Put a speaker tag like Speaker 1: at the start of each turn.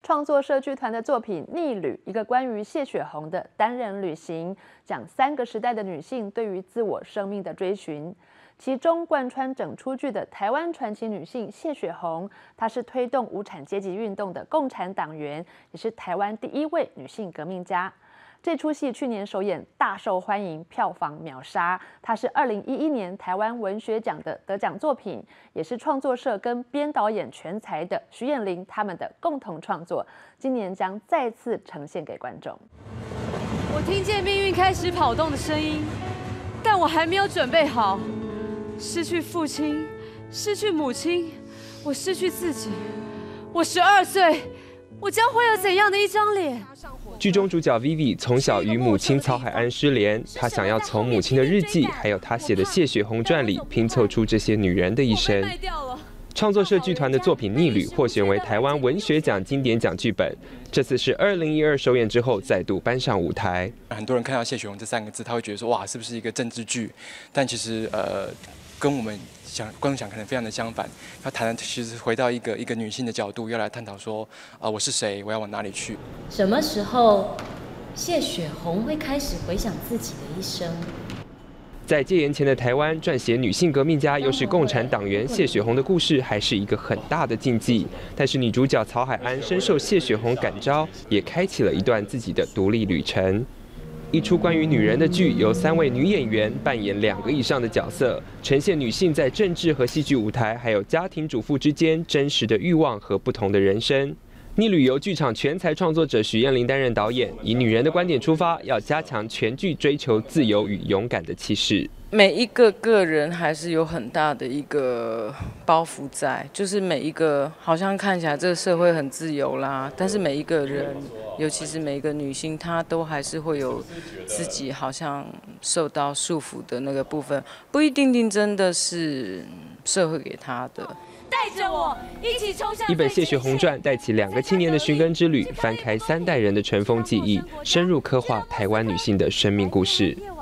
Speaker 1: 创作社剧团的作品《逆旅》，一个关于谢雪红的单人旅行，讲3个时代的女性对于自我生命的追寻。其中贯穿整出剧的台湾传奇女性谢雪红，她是推动无产阶级运动的共产党员，也是台湾第1位女性革命家。这出戏去年首演大受欢迎，票房秒杀。它是2011年台湾文学奖的得奖作品，也是创作社跟编导演全才的徐彦霖他们的共同创作。今年将再次呈现给观众。
Speaker 2: 我听见命运开始跑动的声音，但我还没有准备好。失去父亲，失去母亲，我失去自己。我12岁，我将会有怎样的一张脸？
Speaker 3: 剧中主角 Vivi 从小与母亲曹海安失联，她想要从母亲的日记，还有她写的《谢雪红传》里拼凑出这些女人的一生。创作社剧团的作品《逆旅》获选为台湾文学奖经典奖剧本，这次是2012首演之后再度搬上舞台。
Speaker 4: 很多人看到谢雪红这3个字，他会觉得说哇，是不是一个政治剧？但其实跟我们观众想可能非常的相反。他谈的其实回到一个女性的角度，要来探讨说我是谁，我要往哪里去？
Speaker 5: 什么时候谢雪红会开始回想自己的一生？
Speaker 3: 在戒严前的台湾，撰写女性革命家又是共产党员谢雪红的故事，还是一个很大的禁忌。但是女主角曹海安深受谢雪红感召，也开启了一段自己的独立旅程。一出关于女人的剧，由3位女演员扮演2个以上的角色，呈现女性在政治和戏剧舞台，还有家庭主妇之间真实的欲望和不同的人生。逆旅由剧场全才创作者许彦霖担任导演，以女人的观点出发，要加强全剧追求自由与勇敢的气势。
Speaker 6: 每一个个人还是有很大的一个包袱在，就是每一个好像看起来这个社会很自由啦，但是每一个人，尤其是每一个女性，她都还是会有自己好像受到束缚的那个部分，不一定真的是社会给她的。
Speaker 2: 带着我一起冲向
Speaker 3: 一本《谢雪红传》带起2个青年的寻根之旅，翻开3代人的尘封记忆，深入刻画台湾女性的生命故事。